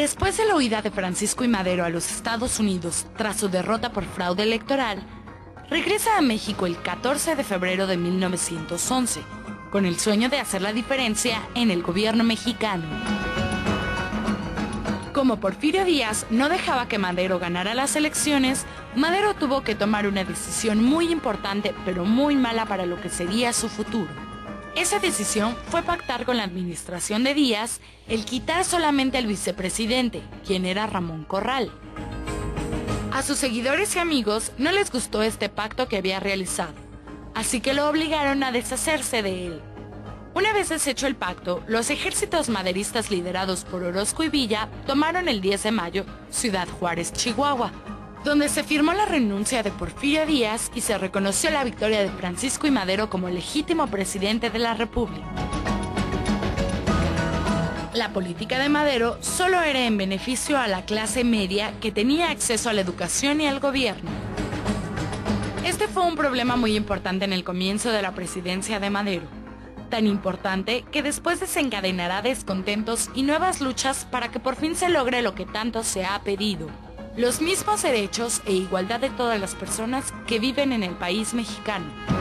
Después de la huida de Francisco I. Madero a los Estados Unidos tras su derrota por fraude electoral, regresa a México el 14 de febrero de 1911, con el sueño de hacer la diferencia en el gobierno mexicano. Como Porfirio Díaz no dejaba que Madero ganara las elecciones, Madero tuvo que tomar una decisión muy importante, pero muy mala para lo que sería su futuro. Esa decisión fue pactar con la administración de Díaz el quitar solamente al vicepresidente, quien era Ramón Corral. A sus seguidores y amigos no les gustó este pacto que había realizado, así que lo obligaron a deshacerse de él. Una vez deshecho el pacto, los ejércitos maderistas liderados por Orozco y Villa tomaron el 10 de mayo Ciudad Juárez, Chihuahua, donde se firmó la renuncia de Porfirio Díaz y se reconoció la victoria de Francisco I. Madero como legítimo presidente de la República. La política de Madero solo era en beneficio a la clase media que tenía acceso a la educación y al gobierno. Este fue un problema muy importante en el comienzo de la presidencia de Madero, tan importante que después desencadenará descontentos y nuevas luchas para que por fin se logre lo que tanto se ha pedido: los mismos derechos e igualdad de todas las personas que viven en el país mexicano.